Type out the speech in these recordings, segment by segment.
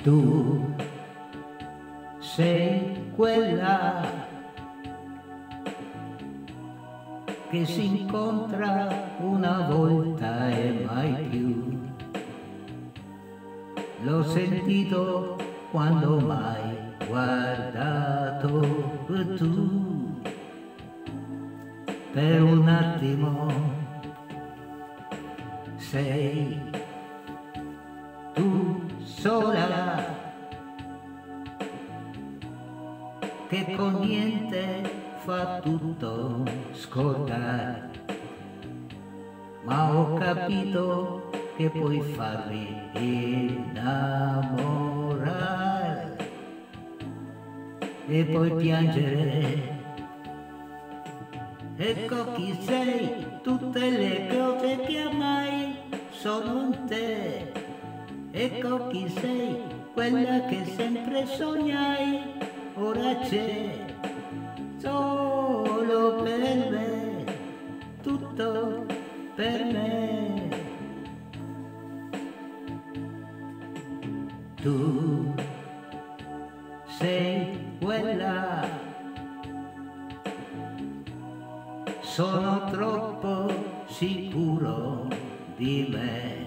Tu sei quella che si incontra una volta e mai più. L'ho sentito quando m'hai guardato tu. Per un attimo sei tu sola, che con niente fa tutto scordare, ma ho capito che puoi farmi innamorare e poi piangere. Ecco chi sei, tutte le cose che amai sono in te. Ecco chi sei, quella che sempre sognai, ora c'è, solo per me, tutto per me. Tu sei quella, sono troppo sicuro di me.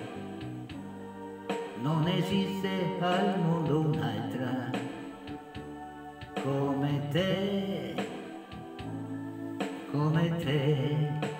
Non esiste al mondo un'altra come te, come te.